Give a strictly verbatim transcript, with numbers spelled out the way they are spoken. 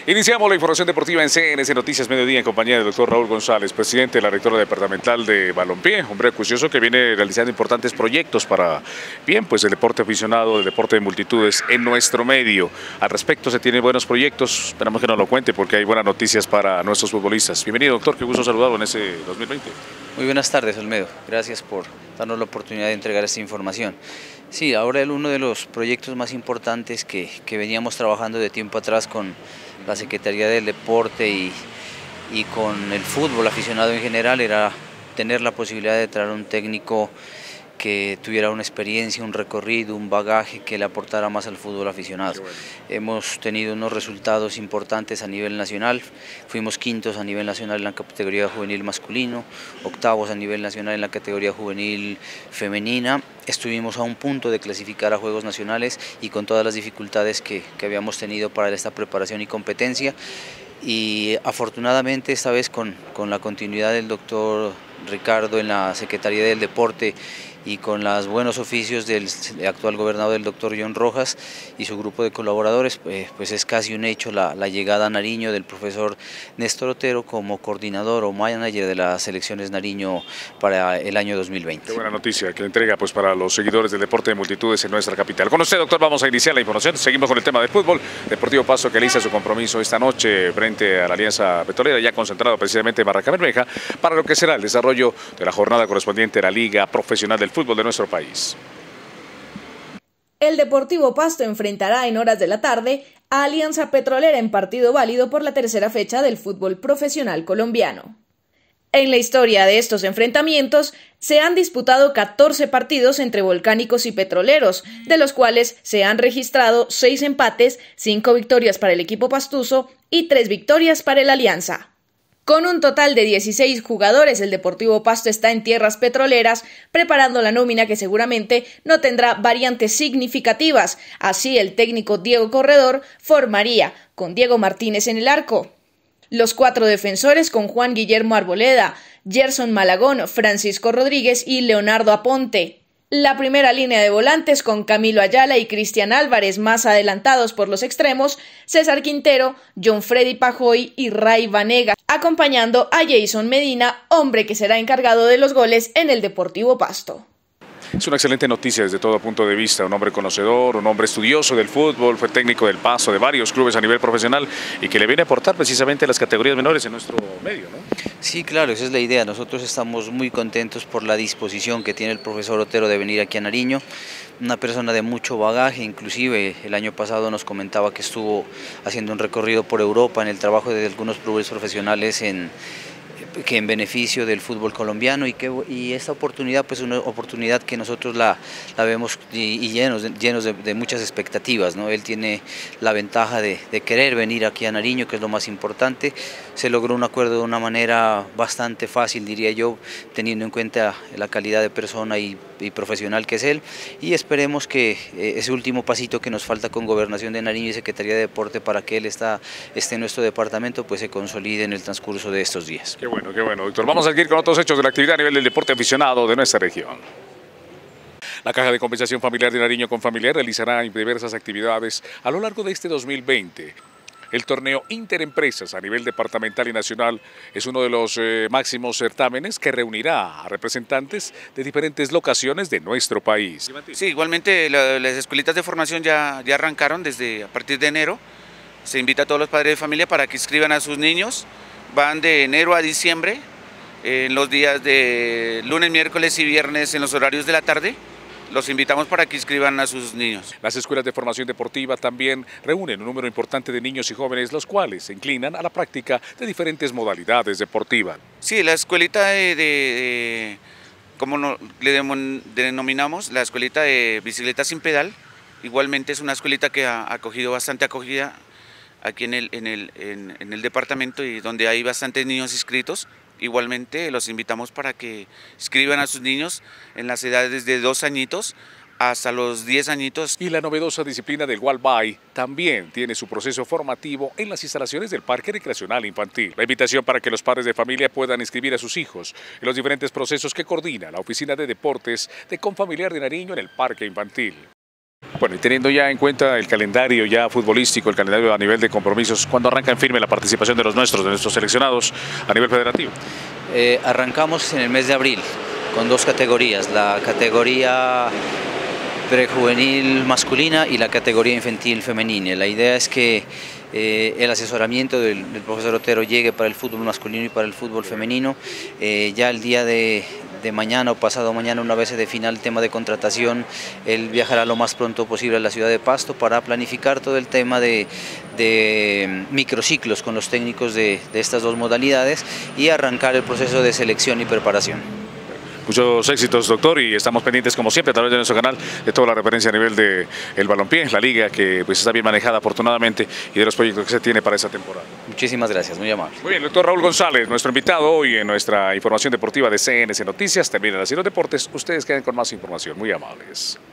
Iniciamos la información deportiva en C N S Noticias Mediodía en compañía del doctor Raúl González, presidente de la rectora departamental de balompié, hombre acucioso que viene realizando importantes proyectos para, bien, pues el deporte aficionado, el deporte de multitudes en nuestro medio. Al respecto se tienen buenos proyectos, esperamos que nos lo cuente porque hay buenas noticias para nuestros futbolistas. Bienvenido, doctor, qué gusto saludarlo en ese dos mil veinte. Muy buenas tardes, Olmedo. Gracias por darnos la oportunidad de entregar esta información. Sí, ahora el, uno de los proyectos más importantes que, que veníamos trabajando de tiempo atrás con la Secretaría del Deporte y, y con el fútbol aficionado en general era tener la posibilidad de traer un técnico que tuviera una experiencia, un recorrido, un bagaje que le aportara más al fútbol aficionado. Bueno. Hemos tenido unos resultados importantes a nivel nacional, fuimos quintos a nivel nacional en la categoría juvenil masculino, octavos a nivel nacional en la categoría juvenil femenina, estuvimos a un punto de clasificar a Juegos Nacionales y con todas las dificultades que, que habíamos tenido para esta preparación y competencia, y afortunadamente esta vez con, con la continuidad del doctor Ricardo en la Secretaría del Deporte y con los buenos oficios del actual gobernador, del doctor John Rojas, y su grupo de colaboradores, pues, pues es casi un hecho la, la llegada a Nariño del profesor Néstor Otero como coordinador o manager de las selecciones Nariño para el año dos mil veinte. Qué buena noticia que entrega pues para los seguidores del deporte de multitudes en nuestra capital. Con usted, doctor, vamos a iniciar la información. Seguimos con el tema del fútbol. Deportivo Pasto que realiza su compromiso esta noche frente a la Alianza Petrolera, ya concentrado precisamente en Barrancabermeja, para lo que será el desarrollo de la jornada correspondiente a la Liga Profesional del Fútbol de nuestro país. El Deportivo Pasto enfrentará en horas de la tarde a Alianza Petrolera en partido válido por la tercera fecha del fútbol profesional colombiano. En la historia de estos enfrentamientos se han disputado catorce partidos entre volcánicos y petroleros, de los cuales se han registrado seis empates, cinco victorias para el equipo pastuso y tres victorias para el Alianza. Con un total de dieciséis jugadores, el Deportivo Pasto está en tierras petroleras, preparando la nómina que seguramente no tendrá variantes significativas. Así, el técnico Diego Corredor formaría con Diego Martínez en el arco, los cuatro defensores con Juan Guillermo Arboleda, Gerson Malagón, Francisco Rodríguez y Leonardo Aponte. La primera línea de volantes con Camilo Ayala y Cristian Álvarez, más adelantados por los extremos, César Quintero, John Freddy Pajoy y Ray Vanega, acompañando a Jason Medina, hombre que será encargado de los goles en el Deportivo Pasto. Es una excelente noticia desde todo punto de vista, un hombre conocedor, un hombre estudioso del fútbol, fue técnico del Pasto, de varios clubes a nivel profesional y que le viene a aportar precisamente a las categorías menores en nuestro medio, ¿no? Sí, claro, esa es la idea. Nosotros estamos muy contentos por la disposición que tiene el profesor Otero de venir aquí a Nariño, una persona de mucho bagaje, inclusive el año pasado nos comentaba que estuvo haciendo un recorrido por Europa en el trabajo de algunos clubes profesionales en que en beneficio del fútbol colombiano y que y esta oportunidad pues una oportunidad que nosotros la, la vemos y, y llenos, de, llenos de, de muchas expectativas, ¿no? Él tiene la ventaja de, de querer venir aquí a Nariño, que es lo más importante. Se logró un acuerdo de una manera bastante fácil, diría yo, teniendo en cuenta la calidad de persona y, y profesional que es él, y esperemos que eh, ese último pasito que nos falta con Gobernación de Nariño y Secretaría de Deporte para que él está, esté en nuestro departamento pues se consolide en el transcurso de estos días. Qué bueno. Qué bueno, doctor. Vamos a seguir con otros hechos de la actividad a nivel del deporte aficionado de nuestra región. La Caja de Compensación Familiar de Nariño con Familiar realizará diversas actividades a lo largo de este dos mil veinte. El torneo Interempresas a nivel departamental y nacional es uno de los eh, máximos certámenes que reunirá a representantes de diferentes locaciones de nuestro país. Sí, igualmente la, las escuelitas de formación ya, ya arrancaron desde a partir de enero. Se invita a todos los padres de familia para que inscriban a sus niños. Van de enero a diciembre, en los días de lunes, miércoles y viernes en los horarios de la tarde. Los invitamos para que inscriban a sus niños. Las escuelas de formación deportiva también reúnen un número importante de niños y jóvenes, los cuales se inclinan a la práctica de diferentes modalidades deportivas. Sí, la escuelita de, de, de como no, le denominamos, la escuelita de bicicleta sin pedal, igualmente es una escuelita que ha acogido bastante acogida aquí en el, en, el, en, en el departamento y donde hay bastantes niños inscritos. Igualmente los invitamos para que inscriban a sus niños en las edades de dos añitos hasta los diez añitos. Y la novedosa disciplina del Walbay también tiene su proceso formativo en las instalaciones del Parque Recreacional Infantil. La invitación para que los padres de familia puedan inscribir a sus hijos en los diferentes procesos que coordina la Oficina de Deportes de Confamiliar de Nariño en el Parque Infantil. Bueno, y teniendo ya en cuenta el calendario ya futbolístico, el calendario a nivel de compromisos, ¿cuándo arranca en firme la participación de los nuestros, de nuestros seleccionados a nivel federativo? Eh, arrancamos en el mes de abril con dos categorías, la categoría prejuvenil masculina y la categoría infantil femenina. La idea es que eh, el asesoramiento del, del profesor Otero llegue para el fútbol masculino y para el fútbol femenino. Eh, ya el día de, de mañana o pasado mañana, una vez se defina el tema de contratación, él viajará lo más pronto posible a la ciudad de Pasto para planificar todo el tema de, de microciclos con los técnicos de, de estas dos modalidades y arrancar el proceso de selección y preparación. Muchos éxitos, doctor, y estamos pendientes, como siempre, a través de nuestro canal, de toda la referencia a nivel del de balompié, la liga, que pues está bien manejada afortunadamente, y de los proyectos que se tiene para esta temporada. Muchísimas gracias, muy amable. Muy bien, el doctor Raúl González, nuestro invitado hoy en nuestra información deportiva de C N C Noticias. Terminan así los deportes, ustedes queden con más información. Muy amables.